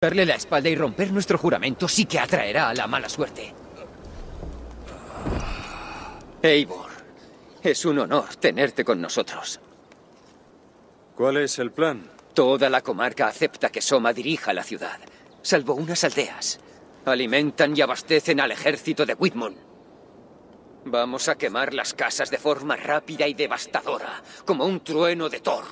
Darle la espalda y romper nuestro juramento sí que atraerá a la mala suerte. Eivor, es un honor tenerte con nosotros. ¿Cuál es el plan? Toda la comarca acepta que Soma dirija la ciudad, salvo unas aldeas. Alimentan y abastecen al ejército de Whitmund. Vamos a quemar las casas de forma rápida y devastadora, como un trueno de Thor.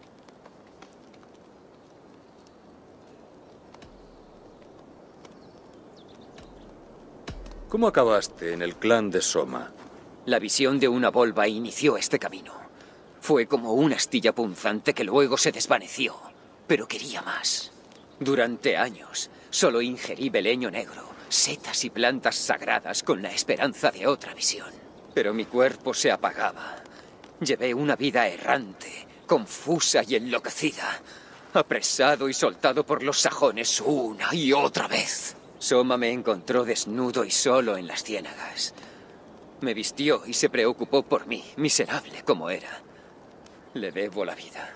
¿Cómo acabaste en el clan de Soma? La visión de una volva inició este camino. Fue como una astilla punzante que luego se desvaneció, pero quería más. Durante años, solo ingerí beleño negro, setas y plantas sagradas con la esperanza de otra visión. Pero mi cuerpo se apagaba. Llevé una vida errante, confusa y enloquecida, apresado y soltado por los sajones una y otra vez. Soma me encontró desnudo y solo en las ciénagas. Me vistió y se preocupó por mí, miserable como era. Le debo la vida.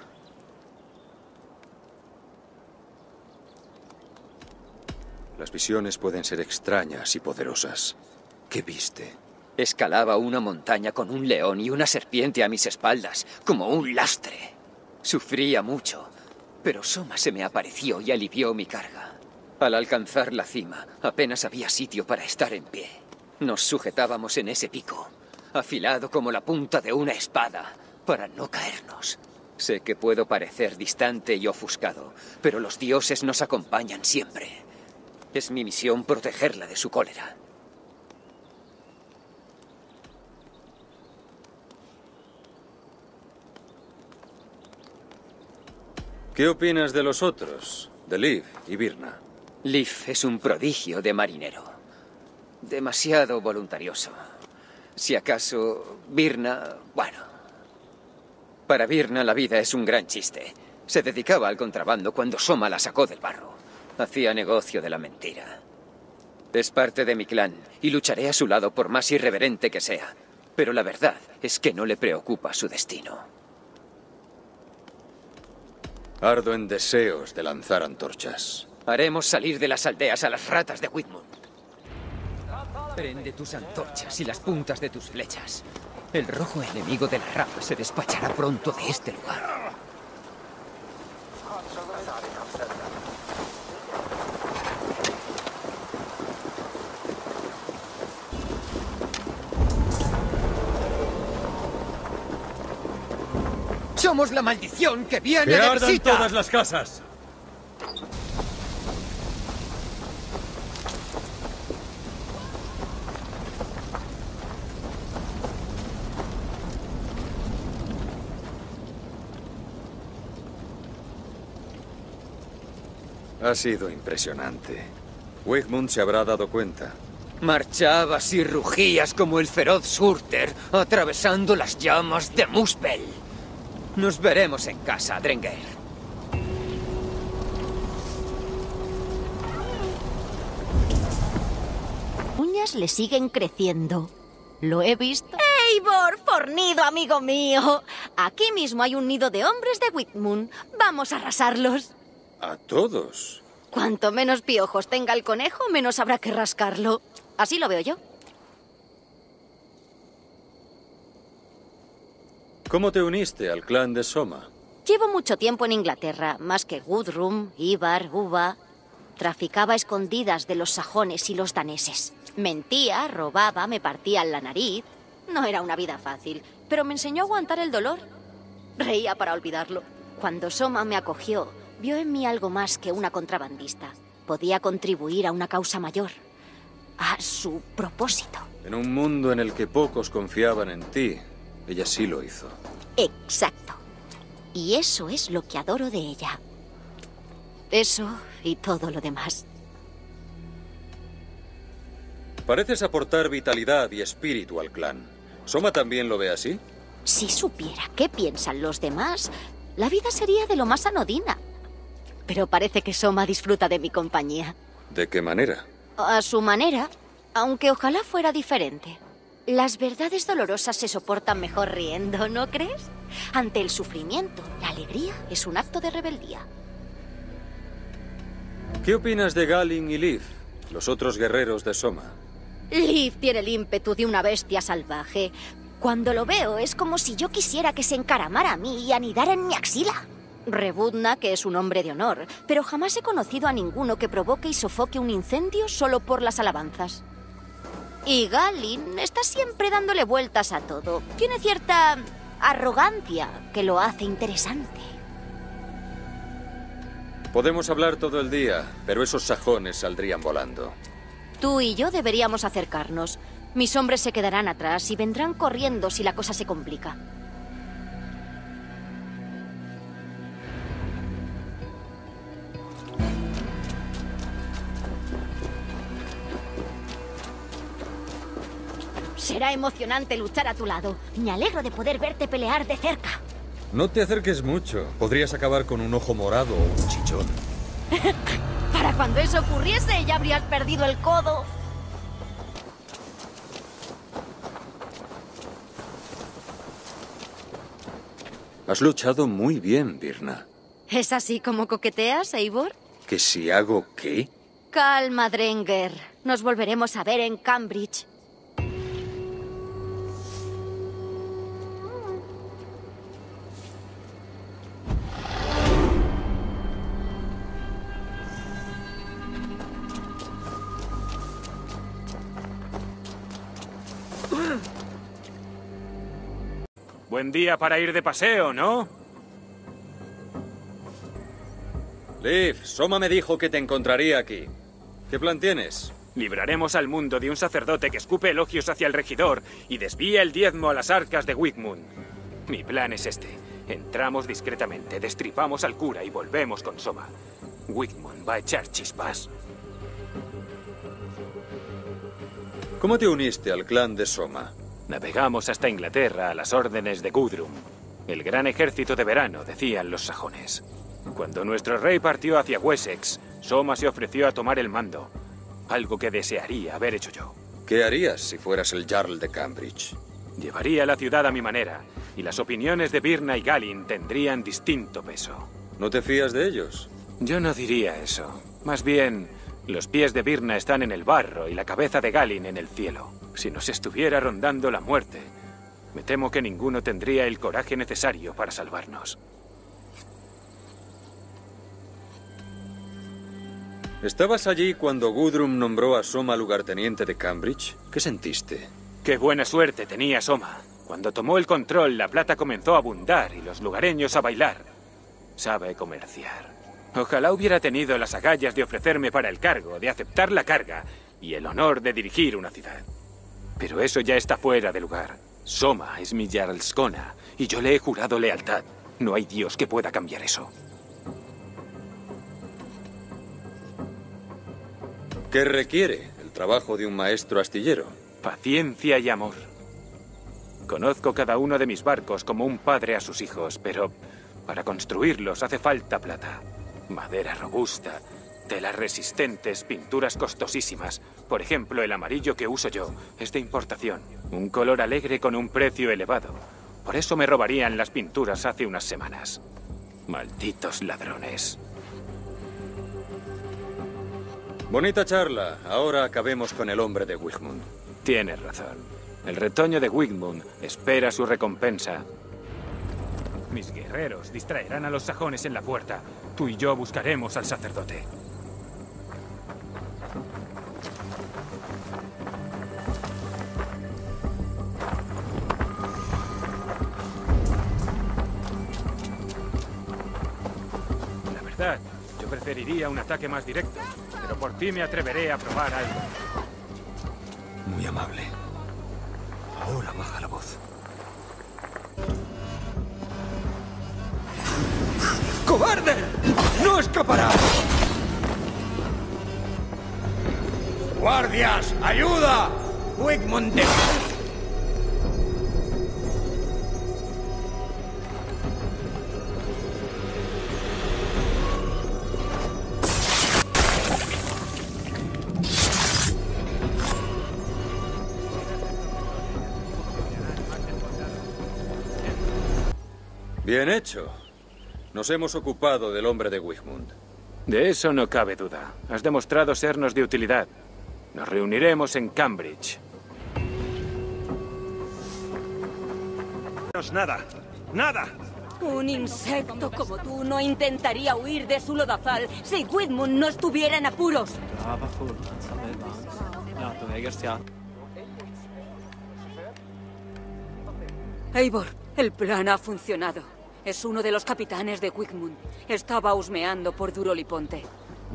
Las visiones pueden ser extrañas y poderosas. ¿Qué viste? Escalaba una montaña con un león y una serpiente a mis espaldas, como un lastre. Sufría mucho, pero Soma se me apareció y alivió mi carga. Al alcanzar la cima, apenas había sitio para estar en pie. Nos sujetábamos en ese pico, afilado como la punta de una espada, para no caernos. Sé que puedo parecer distante y ofuscado, pero los dioses nos acompañan siempre. Es mi misión protegerla de su cólera. ¿Qué opinas de los otros? De Liv y Birna. Liv es un prodigio de marinero. Demasiado voluntarioso. Si acaso, Birna, bueno. Para Birna la vida es un gran chiste. Se dedicaba al contrabando cuando Soma la sacó del barro. Hacía negocio de la mentira. Es parte de mi clan y lucharé a su lado por más irreverente que sea. Pero la verdad es que no le preocupa su destino. Ardo en deseos de lanzar antorchas. Haremos salir de las aldeas a las ratas de Whitmund. Prende tus antorchas y las puntas de tus flechas. El rojo enemigo de la rama se despachará pronto de este lugar. ¡Somos la maldición que viene ¡Que de ardan visita! todas las casas! Ha sido impresionante. Whitmund se habrá dado cuenta. Marchabas y rugías como el feroz Surter, atravesando las llamas de Muspel. Nos veremos en casa, Drengr. Uñas le siguen creciendo. Lo he visto. ¡Eivor, fornido amigo mío! Aquí mismo hay un nido de hombres de Whitmund. Vamos a arrasarlos. ¿A todos? Cuanto menos piojos tenga el conejo, menos habrá que rascarlo. Así lo veo yo. ¿Cómo te uniste al clan de Soma? Llevo mucho tiempo en Inglaterra, más que Gudrun, Ivar, Uva. Traficaba a escondidas de los sajones y los daneses. Mentía, robaba, me partían la nariz. No era una vida fácil, pero me enseñó a aguantar el dolor. Reía para olvidarlo. Cuando Soma me acogió, vio en mí algo más que una contrabandista. Podía contribuir a una causa mayor, a su propósito. En un mundo en el que pocos confiaban en ti, ella sí lo hizo. Exacto. Y eso es lo que adoro de ella. Eso y todo lo demás. Pareces aportar vitalidad y espíritu al clan. ¿Soma también lo ve así? Si supiera qué piensan los demás, la vida sería de lo más anodina. Pero parece que Soma disfruta de mi compañía. ¿De qué manera? A su manera, aunque ojalá fuera diferente. Las verdades dolorosas se soportan mejor riendo, ¿no crees? Ante el sufrimiento, la alegría es un acto de rebeldía. ¿Qué opinas de Galin y Liv, los otros guerreros de Soma? Liv tiene el ímpetu de una bestia salvaje. Cuando lo veo es como si yo quisiera que se encaramara a mí y anidara en mi axila. Rebudna, que es un hombre de honor, pero jamás he conocido a ninguno que provoque y sofoque un incendio solo por las alabanzas. Y Galin está siempre dándole vueltas a todo. Tiene cierta arrogancia que lo hace interesante. Podemos hablar todo el día, pero esos sajones saldrían volando. Tú y yo deberíamos acercarnos. Mis hombres se quedarán atrás y vendrán corriendo si la cosa se complica. Será emocionante luchar a tu lado. Me alegro de poder verte pelear de cerca. No te acerques mucho. Podrías acabar con un ojo morado o un chichón. Para cuando eso ocurriese, ya habrías perdido el codo. Has luchado muy bien, Birna. ¿Es así como coqueteas, Eivor? ¿Que si hago qué? Calma, Drenger. Nos volveremos a ver en Cambridge. Buen día para ir de paseo, ¿no? Liv, Soma me dijo que te encontraría aquí. ¿Qué plan tienes? Libraremos al mundo de un sacerdote que escupe elogios hacia el regidor y desvía el diezmo a las arcas de Wigmund. Mi plan es este. Entramos discretamente, destripamos al cura y volvemos con Soma. Wigmund va a echar chispas. ¿Cómo te uniste al clan de Soma? Navegamos hasta Inglaterra a las órdenes de Gudrun. El gran ejército de verano, decían los sajones. Cuando nuestro rey partió hacia Wessex, Soma se ofreció a tomar el mando. Algo que desearía haber hecho yo. ¿Qué harías si fueras el Jarl de Cambridge? Llevaría la ciudad a mi manera, y las opiniones de Birna y Galin tendrían distinto peso. ¿No te fías de ellos? Yo no diría eso. Más bien, los pies de Birna están en el barro y la cabeza de Galin en el cielo. Si nos estuviera rondando la muerte, me temo que ninguno tendría el coraje necesario para salvarnos. ¿Estabas allí cuando Gudrun nombró a Soma lugarteniente de Cambridge? ¿Qué sentiste? Qué buena suerte tenía Soma. Cuando tomó el control, la plata comenzó a abundar y los lugareños a bailar. Sabe comerciar. Ojalá hubiera tenido las agallas de ofrecerme para el cargo, de aceptar la carga y el honor de dirigir una ciudad. Pero eso ya está fuera de lugar. Soma es mi Jarlskona y yo le he jurado lealtad. No hay Dios que pueda cambiar eso. ¿Qué requiere el trabajo de un maestro astillero? Paciencia y amor. Conozco cada uno de mis barcos como un padre a sus hijos, pero para construirlos hace falta plata. Madera robusta, telas resistentes, pinturas costosísimas. Por ejemplo, el amarillo que uso yo es de importación. Un color alegre con un precio elevado. Por eso me robarían las pinturas hace unas semanas. Malditos ladrones. Bonita charla. Ahora acabemos con el hombre de Wigmund. Tienes razón. El retoño de Wigmund espera su recompensa. Mis guerreros distraerán a los sajones en la puerta. Tú y yo buscaremos al sacerdote. La verdad, yo preferiría un ataque más directo, pero por ti me atreveré a probar algo. Muy amable. Ahora baja la voz. ¡Cobarde! ¡No escaparás! ¡Guardias! ¡Ayuda! ¡Wigmund! Bien hecho. Nos hemos ocupado del hombre de Wigmund. De eso no cabe duda. Has demostrado sernos de utilidad. Nos reuniremos en Cambridge. Nada. ¡Nada! Un insecto como tú no intentaría huir de su lodazal si Widmund no estuviera en apuros. Eivor, el plan ha funcionado. Es uno de los capitanes de Widmund. Estaba husmeando por Duroliponte.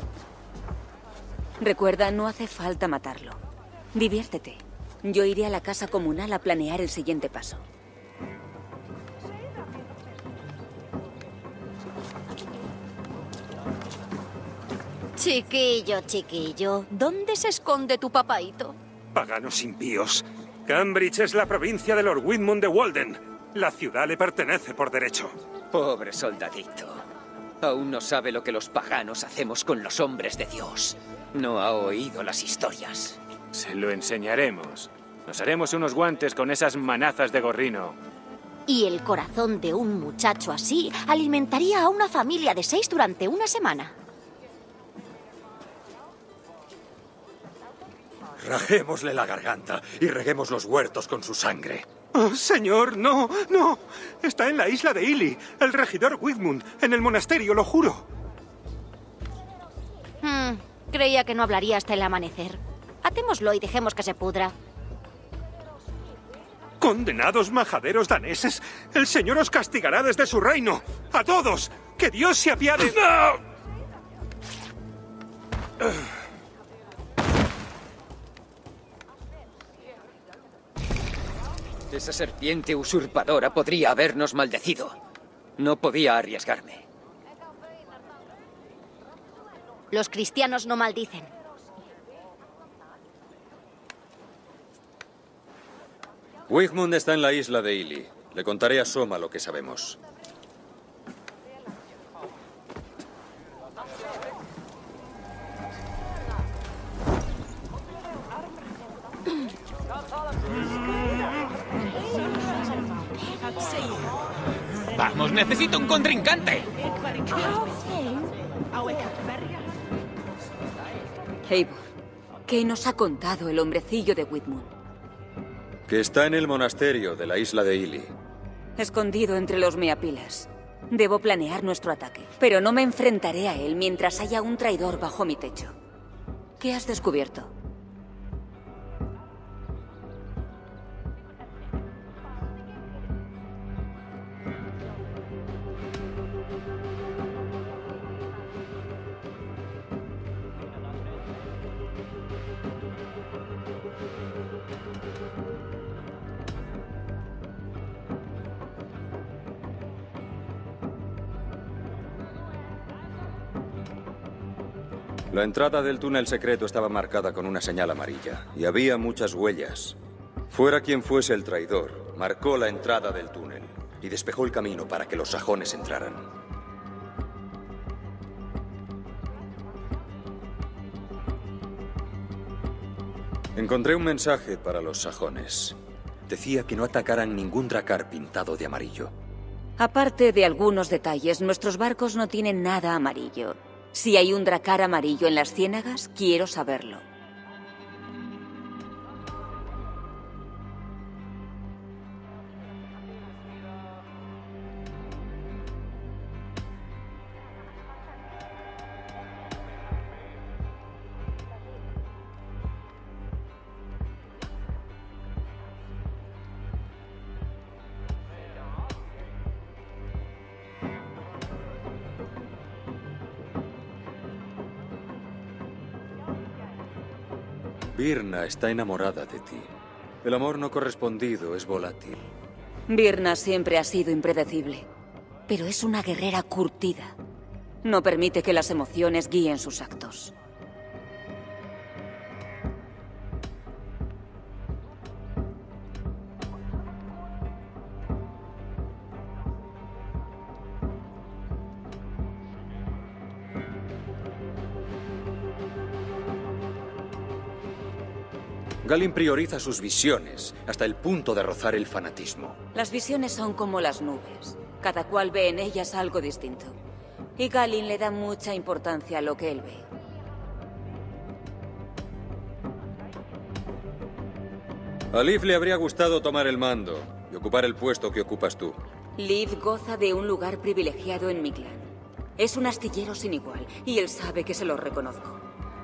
Recuerda, no hace falta matarlo. Diviértete. Yo iré a la casa comunal a planear el siguiente paso. Chiquillo, chiquillo, ¿dónde se esconde tu papaíto? Paganos impíos. Cambridge es la provincia de Lord Widmund de Walden. La ciudad le pertenece por derecho. Pobre soldadito. Aún no sabe lo que los paganos hacemos con los hombres de Dios. No ha oído las historias. Se lo enseñaremos. Nos haremos unos guantes con esas manazas de gorrino. Y el corazón de un muchacho así alimentaría a una familia de 6 durante una semana. Rajémosle la garganta y reguemos los huertos con su sangre. ¡Oh, señor, no! Está en la isla de Ely, el regidor Widmund, en el monasterio, lo juro. Creía que no hablaría hasta el amanecer. Atémoslo y dejemos que se pudra. ¡Condenados majaderos daneses! El señor os castigará desde su reino. ¡A todos! ¡Que Dios se apiade! ¡No! Esa serpiente usurpadora podría habernos maldecido. No podía arriesgarme. Los cristianos no maldicen. Widmund está en la isla de Ely. Le contaré a Soma lo que sabemos. ¡Vamos, necesito un contrincante! Eivor, ¿qué nos ha contado el hombrecillo de Widmund? Que está en el monasterio de la isla de Ely. Escondido entre los meapilas. Debo planear nuestro ataque, pero no me enfrentaré a él mientras haya un traidor bajo mi techo. ¿Qué has descubierto? La entrada del túnel secreto estaba marcada con una señal amarilla, y había muchas huellas. Fuera quien fuese el traidor, marcó la entrada del túnel y despejó el camino para que los sajones entraran. Encontré un mensaje para los sajones. Decía que no atacaran ningún dracar pintado de amarillo. Aparte de algunos detalles, nuestros barcos no tienen nada amarillo. Si hay un dracar amarillo en las ciénagas, quiero saberlo. Birna está enamorada de ti. El amor no correspondido es volátil. Birna siempre ha sido impredecible, pero es una guerrera curtida. No permite que las emociones guíen sus actos. Galin prioriza sus visiones hasta el punto de rozar el fanatismo. Las visiones son como las nubes. Cada cual ve en ellas algo distinto. Y Galin le da mucha importancia a lo que él ve. A Liv le habría gustado tomar el mando y ocupar el puesto que ocupas tú. Liv goza de un lugar privilegiado en mi clan. Es un astillero sin igual, y él sabe que se lo reconozco.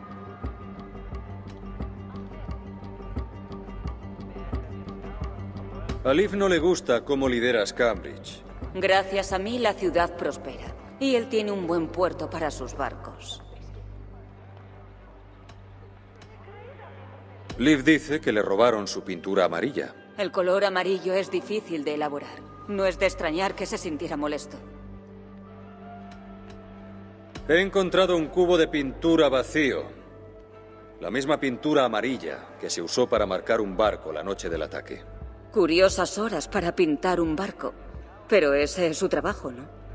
A Liv no le gusta cómo lideras Cambridge. Gracias a mí, la ciudad prospera. Y él tiene un buen puerto para sus barcos. Liv dice que le robaron su pintura amarilla. El color amarillo es difícil de elaborar. No es de extrañar que se sintiera molesto. He encontrado un cubo de pintura vacío. La misma pintura amarilla que se usó para marcar un barco la noche del ataque. Curiosas horas para pintar un barco. Pero ese es su trabajo, ¿no?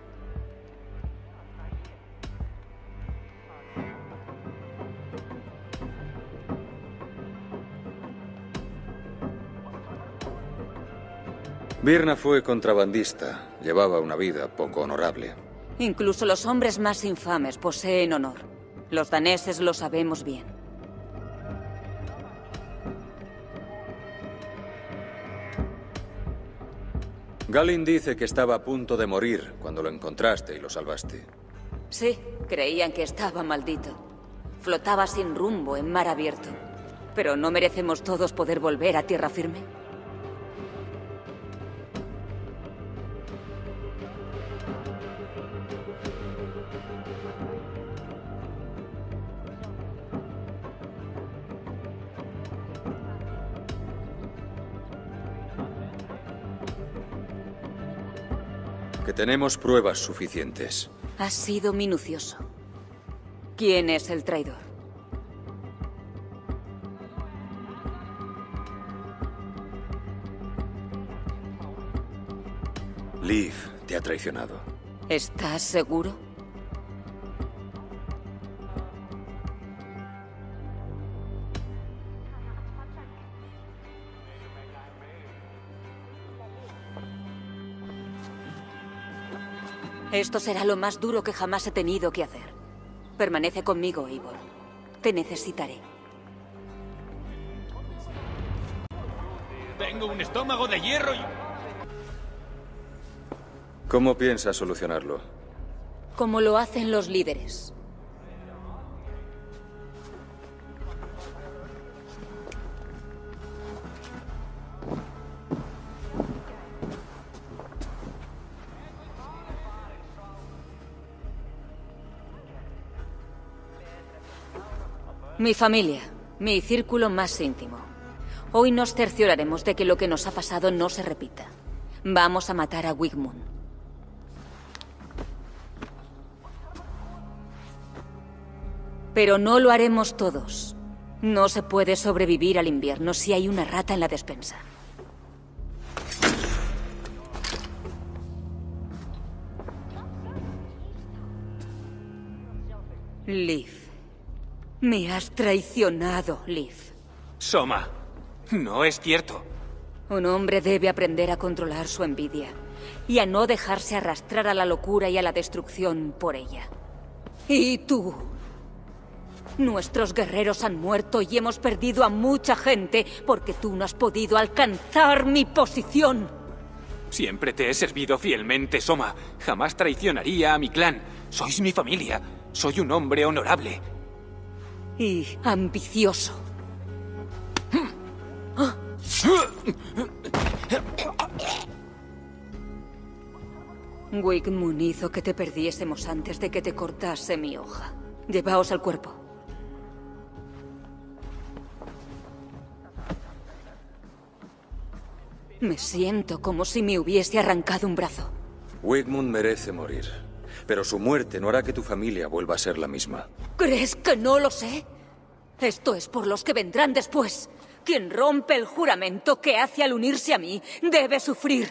Birna fue contrabandista. Llevaba una vida poco honorable. Incluso los hombres más infames poseen honor. Los daneses lo sabemos bien. Galin dice que estaba a punto de morir cuando lo encontraste y lo salvaste. Sí, creían que estaba maldito. Flotaba sin rumbo en mar abierto. ¿Pero no merecemos todos poder volver a tierra firme? Que tenemos pruebas suficientes. Has sido minucioso. ¿Quién es el traidor? Liv te ha traicionado. ¿Estás seguro? Esto será lo más duro que jamás he tenido que hacer. Permanece conmigo, Eivor. Te necesitaré. Tengo un estómago de hierro y... ¿Cómo piensas solucionarlo? Como lo hacen los líderes. Mi familia, mi círculo más íntimo. Hoy nos cercioraremos de que lo que nos ha pasado no se repita. Vamos a matar a Wigmund. Pero no lo haremos todos. No se puede sobrevivir al invierno si hay una rata en la despensa. Liv. Me has traicionado, Liv. Soma, no es cierto. Un hombre debe aprender a controlar su envidia y a no dejarse arrastrar a la locura y a la destrucción por ella. ¿Y tú? Nuestros guerreros han muerto y hemos perdido a mucha gente porque tú no has podido alcanzar mi posición. Siempre te he servido fielmente, Soma. Jamás traicionaría a mi clan. Sois mi familia. Soy un hombre honorable. Y ambicioso. Wigmund hizo que te perdiésemos antes de que te cortase mi hoja. Llevaos al cuerpo. Me siento como si me hubiese arrancado un brazo. Wigmund merece morir. Pero su muerte no hará que tu familia vuelva a ser la misma. ¿Crees que no lo sé? Esto es por los que vendrán después. Quien rompe el juramento que hace al unirse a mí debe sufrir.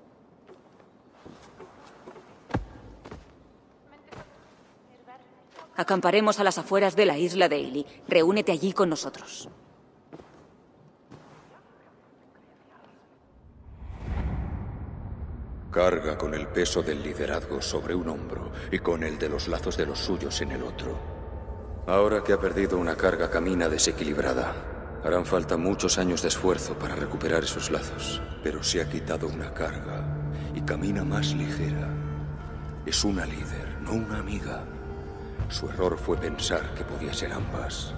Acamparemos a las afueras de la isla de Ili. Reúnete allí con nosotros. Carga con el peso del liderazgo sobre un hombro y con el de los lazos de los suyos en el otro. Ahora que ha perdido una carga, camina desequilibrada. Harán falta muchos años de esfuerzo para recuperar esos lazos, pero se ha quitado una carga y camina más ligera. Es una líder, no una amiga. Su error fue pensar que podía ser ambas.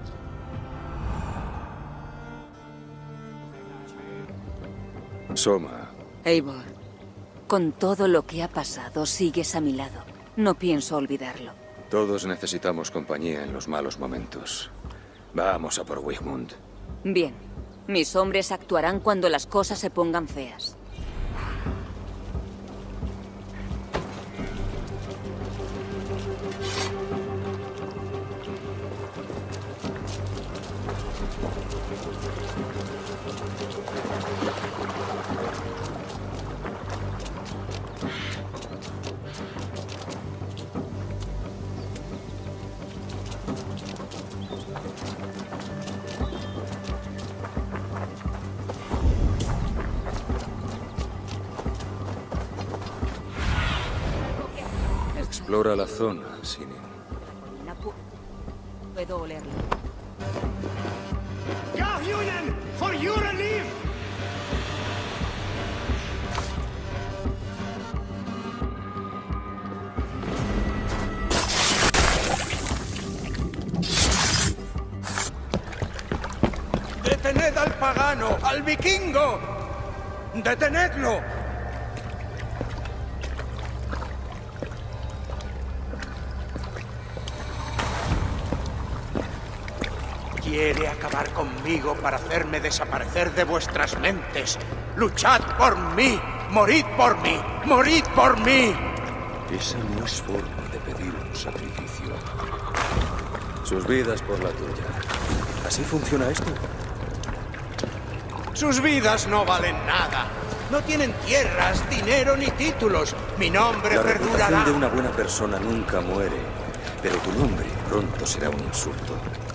Soma. Eivor, con todo lo que ha pasado, sigues a mi lado. No pienso olvidarlo. Todos necesitamos compañía en los malos momentos. Vamos a por Wigmund. Bien. Mis hombres actuarán cuando las cosas se pongan feas. Explora la zona, Sinin. Puedo olerlo. Gahjunen, for your relief! ¡Detened al pagano, al vikingo! ¡Detenedlo! Quiere acabar conmigo para hacerme desaparecer de vuestras mentes. ¡Luchad por mí! ¡Morid por mí! ¡Morid por mí! Esa no es forma de pedir un sacrificio. Sus vidas por la tuya. ¿Así funciona esto? Sus vidas no valen nada. No tienen tierras, dinero ni títulos. Mi nombre La perdurará. reputación de una buena persona nunca muere, pero tu nombre pronto será un insulto.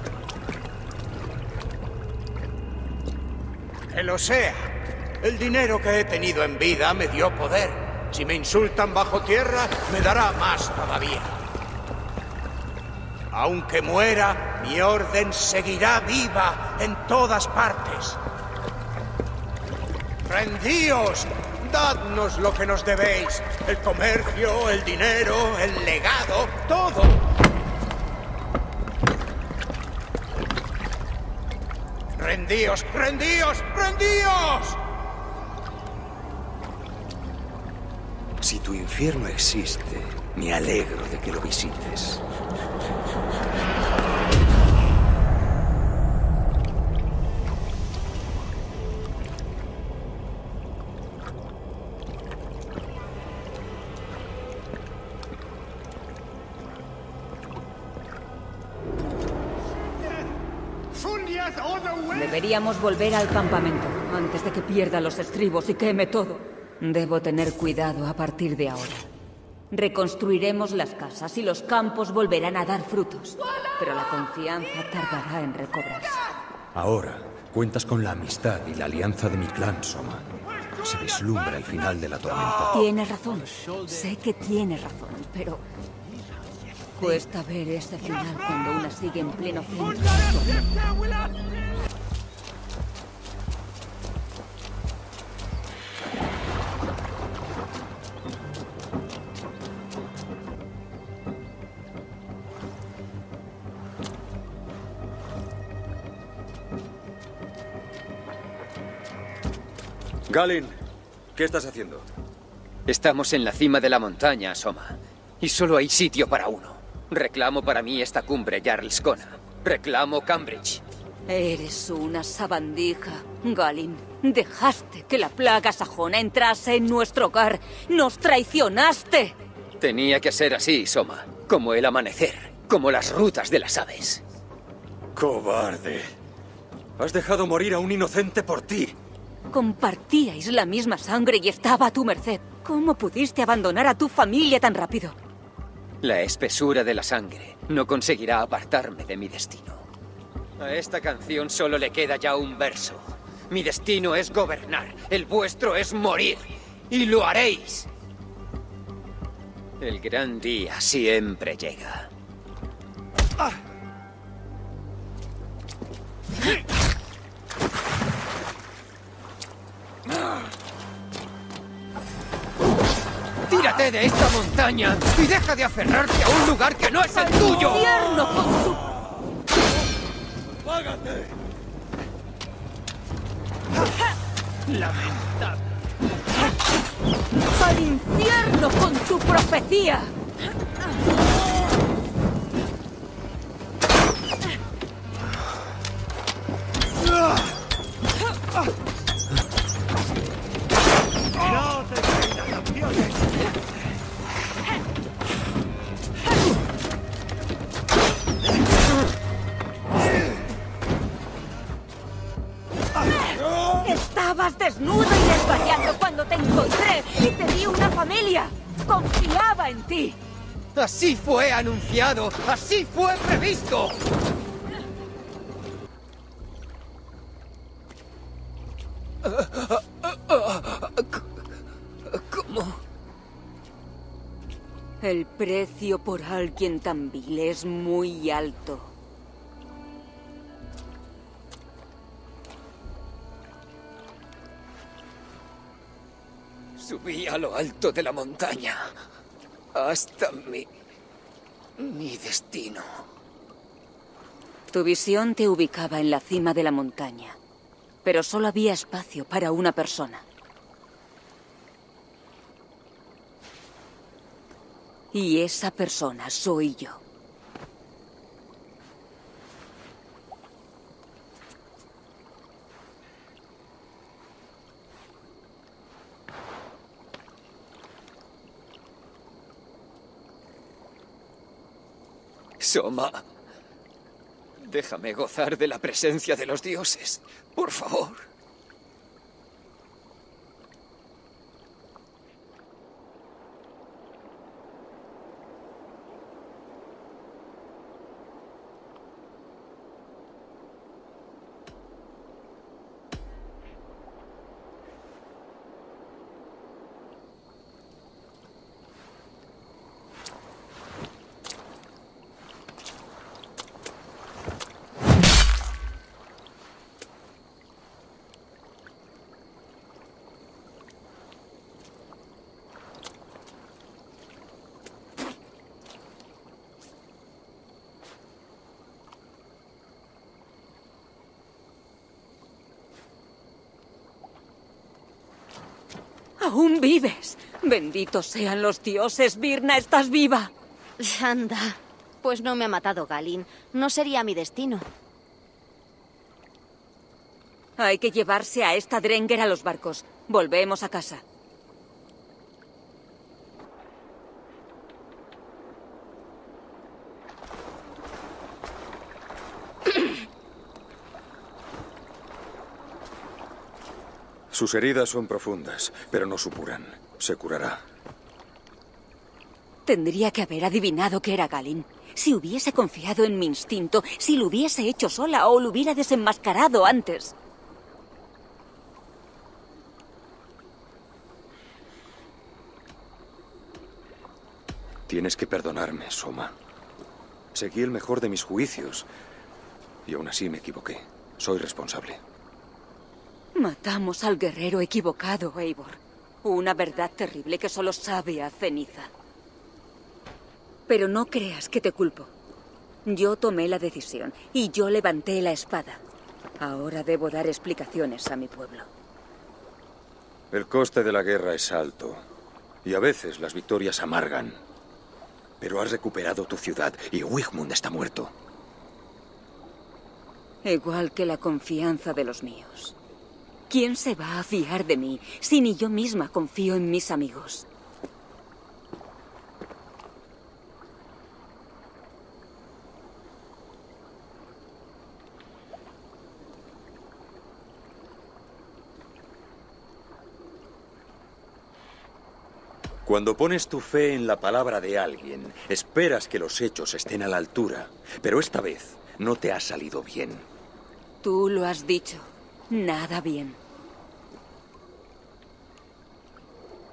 Que lo sea. El dinero que he tenido en vida me dio poder. Si me insultan bajo tierra, me dará más todavía. Aunque muera, mi orden seguirá viva en todas partes. ¡Rendíos! ¡Dadnos lo que nos debéis! El comercio, el dinero, el legado, todo. ¡Rendíos! ¡Rendíos! ¡Rendíos! Si tu infierno existe, me alegro de que lo visites. Deberíamos volver al campamento antes de que pierda los estribos y queme todo. Debo tener cuidado a partir de ahora. Reconstruiremos las casas y los campos volverán a dar frutos, pero la confianza tardará en recobrarse. Ahora cuentas con la amistad y la alianza de mi clan, Soma. Se vislumbra el final de la tormenta. Tienes razón. Sé que tienes razón, pero cuesta ver ese final cuando una sigue en pleno centro de todo. Galin, ¿qué estás haciendo? Estamos en la cima de la montaña, Soma. Y solo hay sitio para uno. Reclamo para mí esta cumbre, Jarls Kona. Reclamo Cambridge. Eres una sabandija, Galin. Dejaste que la plaga sajona entrase en nuestro hogar. ¡Nos traicionaste! Tenía que ser así, Soma. Como el amanecer. Como las rutas de las aves. ¡Cobarde! Has dejado morir a un inocente por ti. Compartíais la misma sangre y estaba a tu merced. ¿Cómo pudiste abandonar a tu familia tan rápido? La espesura de la sangre no conseguirá apartarme de mi destino. A esta canción solo le queda ya un verso. Mi destino es gobernar, el vuestro es morir. Y lo haréis. El gran día siempre llega. ¡Tírate de esta montaña y deja de aferrarte a un lugar que no es el tuyo! ¡Infierno con tu... ¡Págate! Lamentable. ¡Al infierno con tu profecía! ¡No te caigas, campeones! Estabas desnudo y desvariando cuando te encontré y te di una familia. Confiaba en ti. Así fue anunciado, así fue previsto. ¿Cómo? El precio por alguien tan vil es muy alto. Subí a lo alto de la montaña, hasta mi destino. Tu visión te ubicaba en la cima de la montaña, pero solo había espacio para una persona. Y esa persona soy yo. Soma, déjame gozar de la presencia de los dioses, por favor. ¡Aún vives! ¡Benditos sean los dioses! ¡Virna, estás viva! Anda, pues no me ha matado Galinn. No sería mi destino. Hay que llevarse a esta Drenguer a los barcos. Volvemos a casa. Sus heridas son profundas, pero no supuran. Se curará. Tendría que haber adivinado que era Galinn. Si hubiese confiado en mi instinto, si lo hubiese hecho sola o lo hubiera desenmascarado antes. Tienes que perdonarme, Soma. Seguí el mejor de mis juicios y aún así me equivoqué. Soy responsable. Matamos al guerrero equivocado, Eivor. Una verdad terrible que solo sabe a ceniza. Pero no creas que te culpo. Yo tomé la decisión y yo levanté la espada. Ahora debo dar explicaciones a mi pueblo. El coste de la guerra es alto y a veces las victorias amargan. Pero has recuperado tu ciudad y Wigmund está muerto. Igual que la confianza de los míos. ¿Quién se va a fiar de mí si ni yo misma confío en mis amigos? Cuando pones tu fe en la palabra de alguien, esperas que los hechos estén a la altura. Pero esta vez no te ha salido bien. Tú lo has dicho. Nada bien.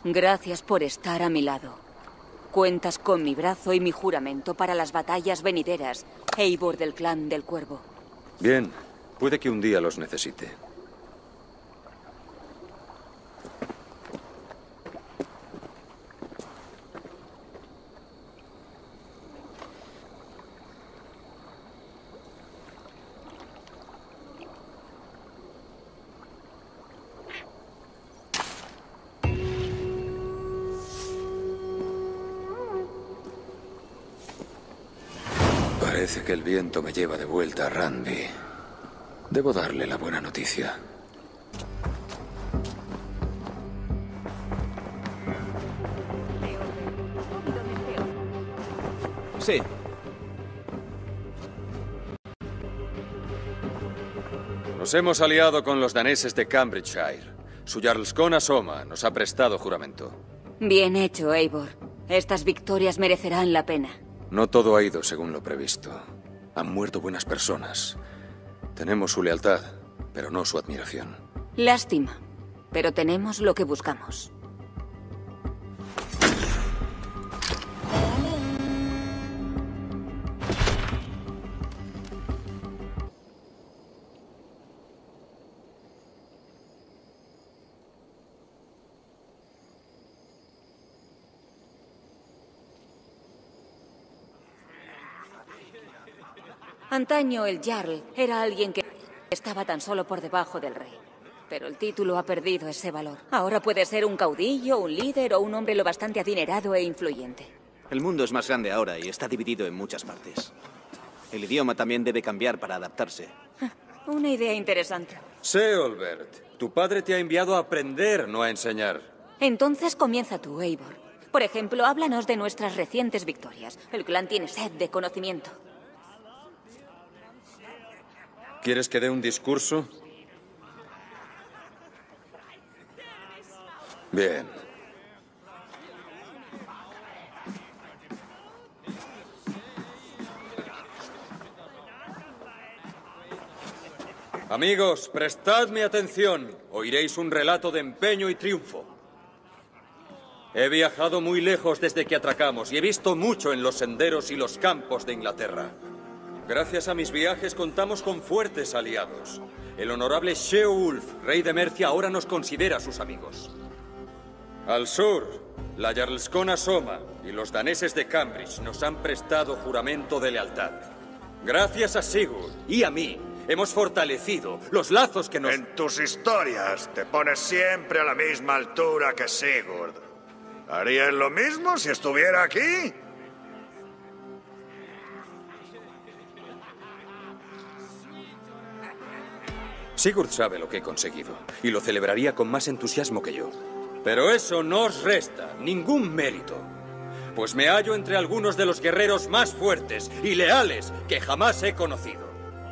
Gracias por estar a mi lado. Cuentas con mi brazo y mi juramento para las batallas venideras, Eivor del clan del Cuervo. Bien, puede que un día los necesite. Parece que el viento me lleva de vuelta a Randvi. Debo darle la buena noticia. Sí. Nos hemos aliado con los daneses de Cambridgeshire. Su Jarlskona Soma nos ha prestado juramento. Bien hecho, Eivor. Estas victorias merecerán la pena. No todo ha ido según lo previsto. Han muerto buenas personas. Tenemos su lealtad, pero no su admiración. Lástima, pero tenemos lo que buscamos. Antaño el Jarl era alguien que estaba tan solo por debajo del rey. Pero el título ha perdido ese valor. Ahora puede ser un caudillo, un líder o un hombre lo bastante adinerado e influyente. El mundo es más grande ahora y está dividido en muchas partes. El idioma también debe cambiar para adaptarse. Una idea interesante. Seolbert, tu padre te ha enviado a aprender, no a enseñar. Entonces comienza tú, Eivor. Por ejemplo, háblanos de nuestras recientes victorias. El clan tiene sed de conocimiento. ¿Quieres que dé un discurso? Bien. Amigos, prestadme atención. Oiréis un relato de empeño y triunfo. He viajado muy lejos desde que atracamos y he visto mucho en los senderos y los campos de Inglaterra. Gracias a mis viajes contamos con fuertes aliados. El honorable Sheolf, rey de Mercia, ahora nos considera sus amigos. Al sur, la Jarlskona Soma y los daneses de Cambridge nos han prestado juramento de lealtad. Gracias a Sigurd y a mí, hemos fortalecido los lazos que nos... En tus historias te pones siempre a la misma altura que Sigurd. ¿Harías lo mismo si estuviera aquí? Sigurd sabe lo que he conseguido y lo celebraría con más entusiasmo que yo. Pero eso no os resta ningún mérito, pues me hallo entre algunos de los guerreros más fuertes y leales que jamás he conocido.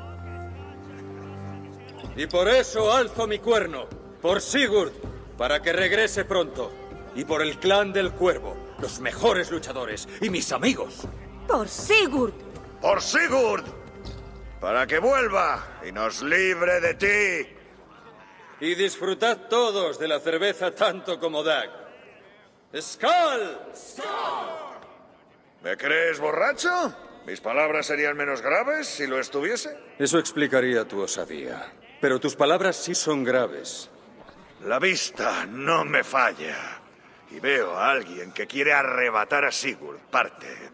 Y por eso alzo mi cuerno, por Sigurd, para que regrese pronto, y por el clan del Cuervo, los mejores luchadores y mis amigos. ¡Por Sigurd! ¡Por Sigurd! Para que vuelva y nos libre de ti. Y disfrutad todos de la cerveza tanto como Dag. ¡Skål! ¿Me crees borracho? ¿Mis palabras serían menos graves si lo estuviese? Eso explicaría tu osadía. Pero tus palabras sí son graves. La vista no me falla. Y veo a alguien que quiere arrebatar a Sigurd parte.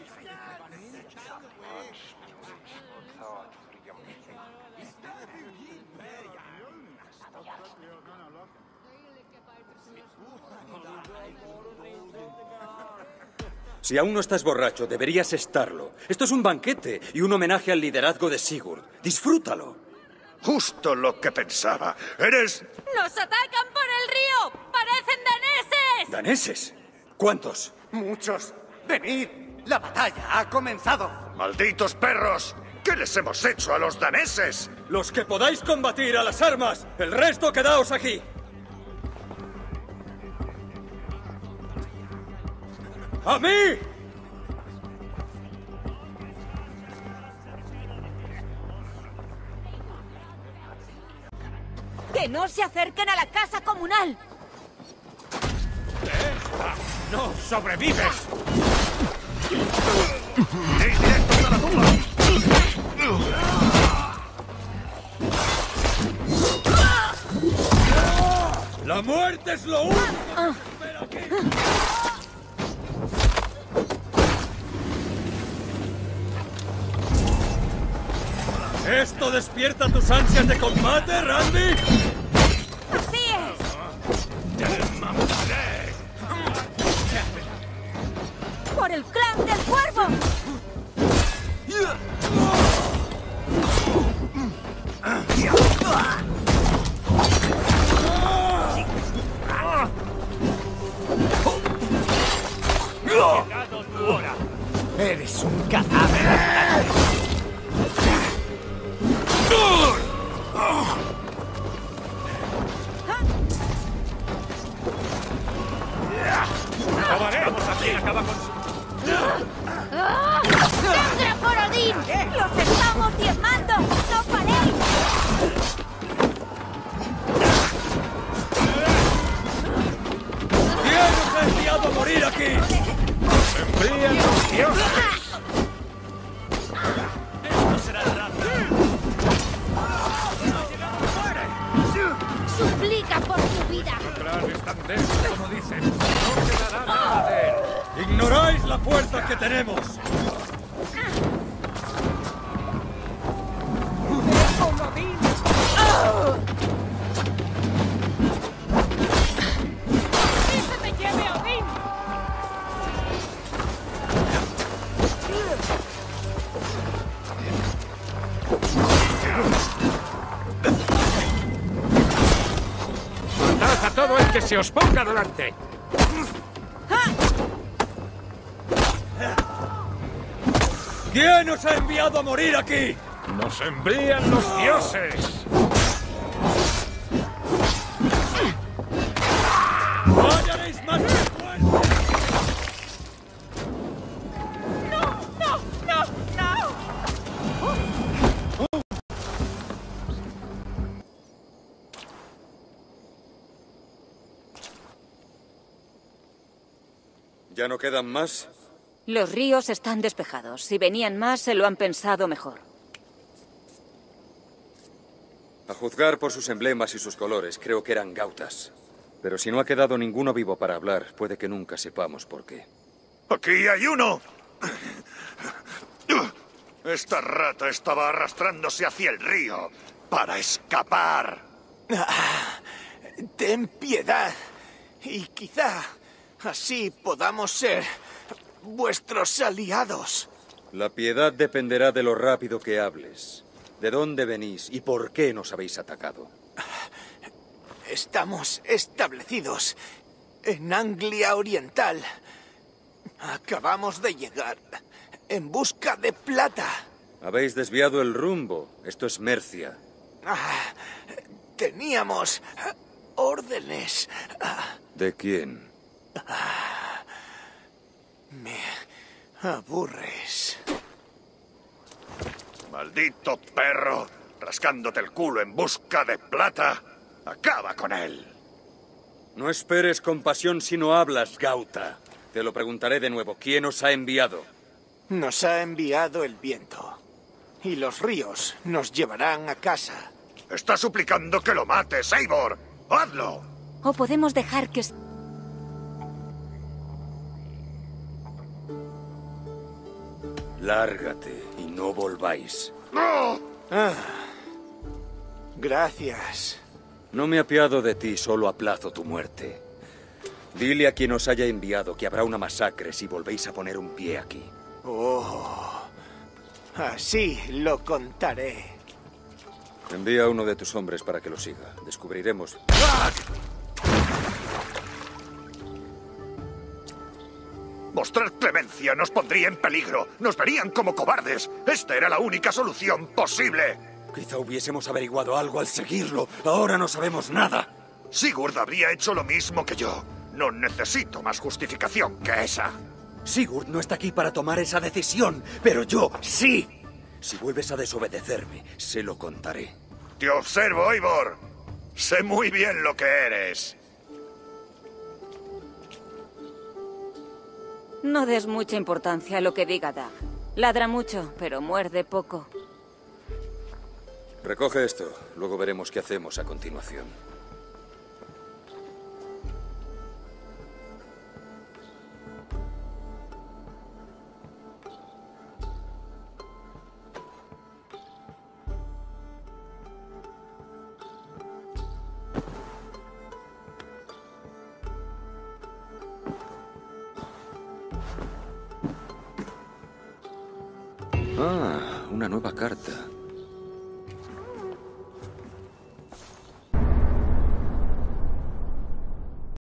Si aún no estás borracho, deberías estarlo. Esto es un banquete y un homenaje al liderazgo de Sigurd. ¡Disfrútalo! Justo lo que pensaba. ¡Eres... ¡Nos atacan por el río! ¡Parecen daneses! ¿Daneses? ¿Cuántos? Muchos. Venid. La batalla ha comenzado. ¡Malditos perros! ¿Qué les hemos hecho a los daneses? Los que podáis combatir a las armas. El resto quedaos aquí. ¡A mí! ¡Que no se acerquen a la casa comunal! ¡Idiota! ¡No sobrevives! ¡Ir directo hasta la tumba! ¡La muerte es lo único que espera aquí! ¿Esto despierta tus ansias de combate, Randy? ¡Así es! ¡Te mataré! ¡Por el clan del cuervo! ¡Llegado tu hora! ¡Eres un cadáver! ¡Acabaremos aquí! ¡Acaba con... ¡Sangre por Odín! ¡Los estamos diezmando! ¡No paréis! ¿Quién nos ha enviado a morir aquí? ¡Enfrían los dioses! ¡Esto será la raza! ¡Suplica por tu vida! ¡El clan es tan débil como dices! ¡No quedará nada de él! ¡Ignoráis la fuerza que tenemos! ¡Que se me lleve Odín! ¡Matad a todo el que se os ponga delante! ¿Quién os ha enviado a morir aquí? ¡Nos envían los dioses! ¡No hallaréis más fuerte! ¿Ya no quedan más? Los ríos están despejados. Si venían más, se lo han pensado mejor. A juzgar por sus emblemas y sus colores, creo que eran gautas. Pero si no ha quedado ninguno vivo para hablar, puede que nunca sepamos por qué. ¡Aquí hay uno! Esta rata estaba arrastrándose hacia el río para escapar. Ten piedad. Y quizá así podamos ser vuestros aliados. La piedad dependerá de lo rápido que hables. ¿De dónde venís y por qué nos habéis atacado? Estamos establecidos en Anglia Oriental. Acabamos de llegar en busca de plata. Habéis desviado el rumbo. Esto es Mercia. Teníamos órdenes. ¿De quién? Me aburres. Maldito perro, rascándote el culo en busca de plata. Acaba con él. No esperes compasión si no hablas, Gauta. Te lo preguntaré de nuevo. ¿Quién os ha enviado? Nos ha enviado el viento. Y los ríos nos llevarán a casa. Está suplicando que lo mates, Eivor. ¡Hazlo! O podemos dejar que... Lárgate y no volváis. ¡No! Gracias. No me apiado de ti, solo aplazo tu muerte. Dile a quien os haya enviado que habrá una masacre si volvéis a poner un pie aquí. Oh, así lo contaré. Envía a uno de tus hombres para que lo siga. Descubriremos. Mostrar clemencia nos pondría en peligro. Nos verían como cobardes. Esta era la única solución posible. Quizá hubiésemos averiguado algo al seguirlo. Ahora no sabemos nada. Sigurd habría hecho lo mismo que yo. No necesito más justificación que esa. Sigurd no está aquí para tomar esa decisión, pero yo sí. Si vuelves a desobedecerme, se lo contaré. Te observo, Eivor. Sé muy bien lo que eres. No des mucha importancia a lo que diga Dag. Ladra mucho, pero muerde poco. Recoge esto. Luego veremos qué hacemos a continuación. Ah, una nueva carta.